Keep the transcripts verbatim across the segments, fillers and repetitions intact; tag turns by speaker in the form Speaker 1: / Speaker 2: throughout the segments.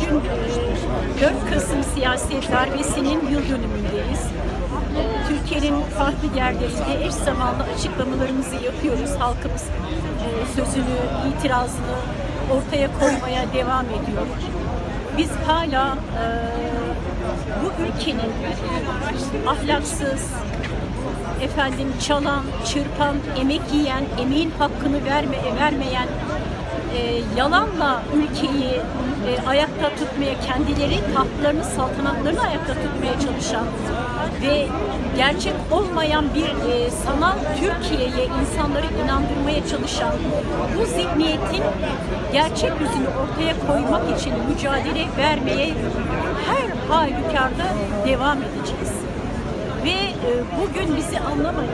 Speaker 1: Bugün e, dört Kasım siyasi darbesinin yıl dönümündeyiz. E, Türkiye'nin farklı yerlerinde eş zamanlı açıklamalarımızı yapıyoruz. Halkımız e, sözünü, itirazını ortaya koymaya devam ediyor. Biz hala e, bu ülkenin ahlaksız, efendim çalan, çırpan, emek yiyen, emeğin hakkını verme, vermeyen, e, yalanla ülkeyi e, ayakta tutmaya, kendileri tahtlarını, saltanatlarını ayakta tutmaya çalışan ve gerçek olmayan bir e, sanal Türkiye'ye insanları inandırmaya çalışan bu zihniyetin gerçek yüzünü ortaya koymak için mücadele vermeye her halükarda devam edeceğiz. Ve e, bugün bizi anlamayın,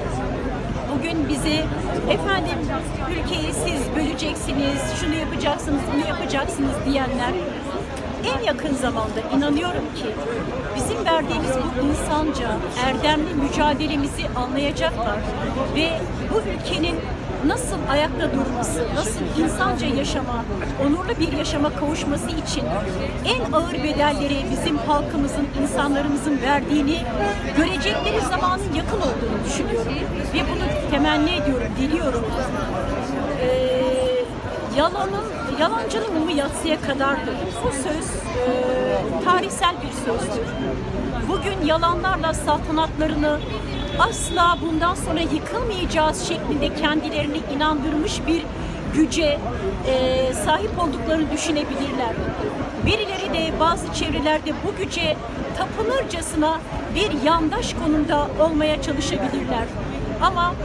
Speaker 1: bugün bizi efendim ülkeyi siz böleceksiniz, şunu yapacaksınız, bunu yapacaksınız diyenler en yakın zamanda inanıyorum ki bizim verdiğimiz bu insanca, erdemli mücadelemizi anlayacaklar ve bu ülkenin nasıl ayakta durması, nasıl insanca yaşama, onurlu bir yaşama kavuşması için en ağır bedelleri bizim halkımızın, insanlarımızın verdiğini görecekleri zamanın yakın olduğunu düşünüyorum. Ve bunu temenni ediyorum, diliyorum. Ee, yalanın, yalancının mumu yatsıya kadardır. Bu söz e, tarihsel bir sözdür. Bugün yalanlarla saltanatlarını asla bundan sonra yıkılmayacağız şeklinde kendilerini inandırmış bir güce e, sahip olduklarını düşünebilirler. Birileri de bazı çevrelerde bu güce tapınırcasına bir yandaş konumda olmaya çalışabilirler. Ama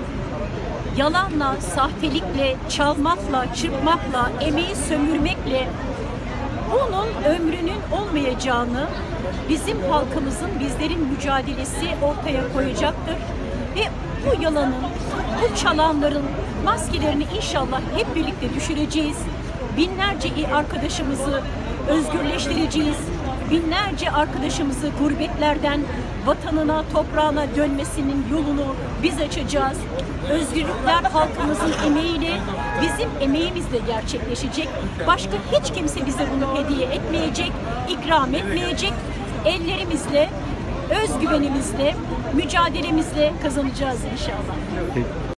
Speaker 1: yalanla, sahtelikle, çalmakla, çırpmakla, emeği sömürmekle bunun ömrünün olmayacağını bizim halkımızın, bizlerin mücadelesi ortaya koyacaktır. Ve bu yalanın, bu çalanların maskelerini inşallah hep birlikte düşüreceğiz. Binlerce arkadaşımızı özgürleştireceğiz. Binlerce arkadaşımızı gurbetlerden vatanına, toprağına dönmesinin yolunu biz açacağız. Özgürlükler halkımızın emeğiyle, bizim emeğimizle gerçekleşecek. Başka hiç kimse bize bunu hediye etmeyecek, ikram etmeyecek. Ellerimizle, özgüvenimizle, mücadelemizle kazanacağız inşallah.